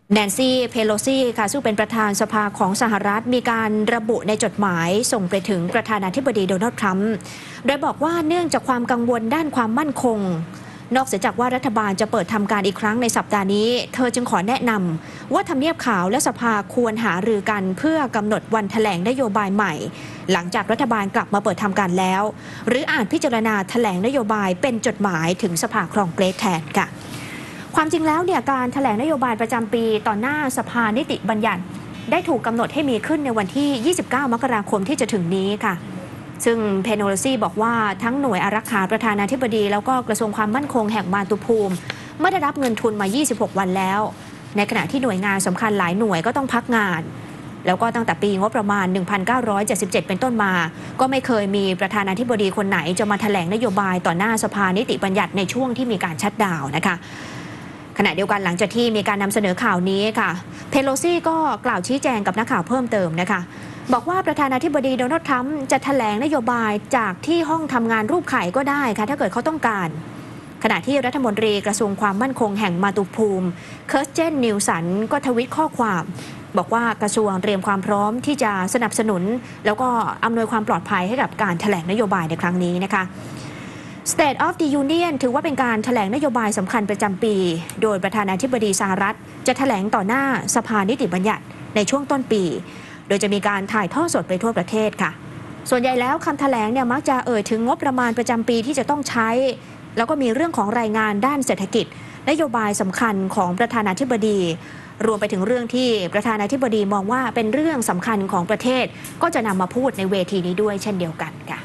แนนซี่เพโลซีค่ะซึ่งเป็นประธานสภาของสหรัฐมีการระบุในจดหมายส่งไปถึงประธานาธิบดีโดนัลด์ทรัมป์โดยบอกว่าเนื่องจากความกังวลด้านความมั่นคงนอกจากว่ารัฐบาลจะเปิดทำการอีกครั้งในสัปดาห์นี้เธอจึงขอแนะนำว่าทำเนียบขาวและสภาควรหารือกันเพื่อกำหนดวันแถลงนโยบายใหม่หลังจากรัฐบาลกลับมาเปิดทำการแล้วหรืออาจพิจารณาแถลงนโยบายเป็นจดหมายถึงสภาคองเกรสแทนค่ะความจริงแล้วเนี่ยการแถลงนโยบายประจำปีต่อหน้าสภานิติบัญญัติได้ถูกกำหนดให้มีขึ้นในวันที่ 29 มกราคมที่จะถึงนี้ค่ะซึ่งเพโลซีบอกว่าทั้งหน่วยอารักขาประธานาธิบดีแล้วก็กระทรวงความมั่นคงแห่งมาตุภูมิไม่ได้รับเงินทุนมา 26 วันแล้วในขณะที่หน่วยงานสำคัญหลายหน่วยก็ต้องพักงานแล้วก็ตั้งแต่ปีงบประมาณ 1977 เป็นต้นมาก็ไม่เคยมีประธานาธิบดีคนไหนจะมาแถลงนโยบายต่อหน้าสภานิติบัญญัติในช่วงที่มีการชัตดาวน์นะคะขณะเดียวกันหลังจากที่มีการนำเสนอข่าวนี้ค่ะเพโลซีก็กล่าวชี้แจงกับนักข่าวเพิ่มเติมนะคะบอกว่าประธานาธิบดีโดนัลด์ทรัมป์จะแถลงนโยบายจากที่ห้องทำงานรูปไข่ก็ได้ค่ะถ้าเกิดเขาต้องการขณะที่รัฐมนตรีกระทรวงความมั่นคงแห่งมาตุภูมิเคิร์สเจนนิลสันก็ทวิตข้อความบอกว่ากระทรวงเตรียมความพร้อมที่จะสนับสนุนแล้วก็อำนวยความปลอดภัยให้กับการแถลงนโยบายในครั้งนี้นะคะState of the Union ถือว่าเป็นการแถลงนโยบายสำคัญประจำปีโดยประธานาธิบดีสหรัฐจะแถลงต่อหน้าสภานิติบัญญัติในช่วงต้นปีโดยจะมีการถ่ายทอดสดไปทั่วประเทศค่ะส่วนใหญ่แล้วคำแถลงเนี่ยมักจะถึงงบประมาณประจำปีที่จะต้องใช้แล้วก็มีเรื่องของรายงานด้านเศรษฐกิจนโยบายสำคัญของประธานาธิบดีรวมไปถึงเรื่องที่ประธานาธิบดีมองว่าเป็นเรื่องสำคัญของประเทศก็จะนำมาพูดในเวทีนี้ด้วยเช่นเดียวกันค่ะ